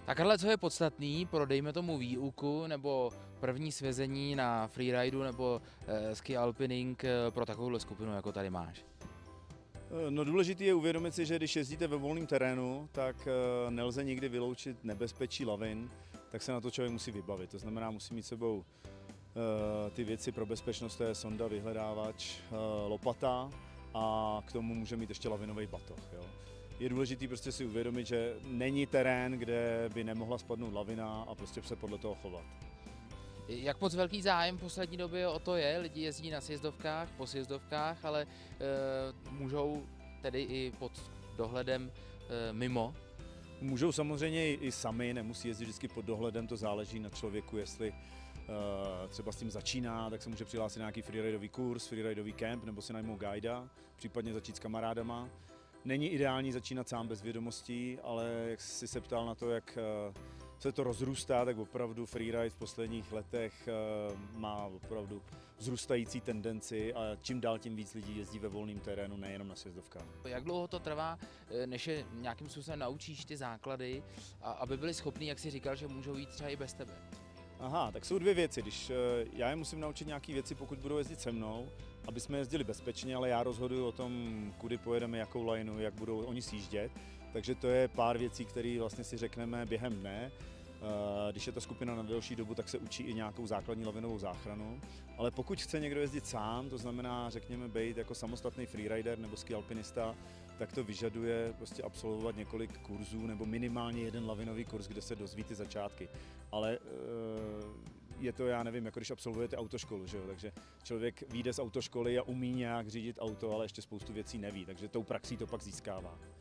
Tak Karle, co je podstatný pro, dejme tomu, výuku nebo první svezení na freeridu nebo ski alpining pro takovouhle skupinu, jako tady máš? No důležité je uvědomit si, že když jezdíte ve volném terénu, tak nelze nikdy vyloučit nebezpečí lavin, tak se na to člověk musí vybavit. To znamená, musí mít s sebou ty věci pro bezpečnost, to je sonda, vyhledávač, lopata a k tomu může mít ještě lavinový batoh. Jo. Je důležité prostě si uvědomit, že není terén, kde by nemohla spadnout lavina a prostě se podle toho chovat. Jak moc velký zájem v poslední době o to je? Lidi jezdí na sjezdovkách, po sjezdovkách, ale můžou tedy i pod dohledem mimo? Můžou samozřejmě i sami, nemusí jezdit vždycky pod dohledem, to záleží na člověku, jestli třeba s tím začíná, tak se může přihlásit nějaký freeridový kurz, freeridový kemp, nebo si najmou guida, případně začít s kamarádama. Není ideální začínat sám bez vědomostí, ale jak jsi se ptal na to, jak se to rozrůstá, tak opravdu freeride v posledních letech má opravdu vzrůstající tendenci a čím dál tím víc lidí jezdí ve volném terénu, nejenom na sjezdovkách. Jak dlouho to trvá, než je nějakým způsobem naučíš ty základy, aby byli schopní, jak jsi říkal, že můžou jít třeba i bez tebe? Aha, tak jsou dvě věci. Když já je musím naučit nějaké věci, pokud budou jezdit se mnou, aby jsme jezdili bezpečně, ale já rozhoduju o tom, kudy pojedeme, jakou lineu, jak budou oni sjíždět. Takže to je pár věcí, které vlastně si řekneme během dne. Když je ta skupina na delší dobu, tak se učí i nějakou základní lavinovou záchranu. Ale pokud chce někdo jezdit sám, to znamená, řekněme, být jako samostatný freerider nebo ski alpinista, tak to vyžaduje prostě absolvovat několik kurzů nebo minimálně jeden lavinový kurz, kde se dozví ty začátky. Ale je to, já nevím, jako když absolvujete autoškolu, že jo? Takže člověk vyjde z autoškoly a umí nějak řídit auto, ale ještě spoustu věcí neví, takže tou praxí to pak získává.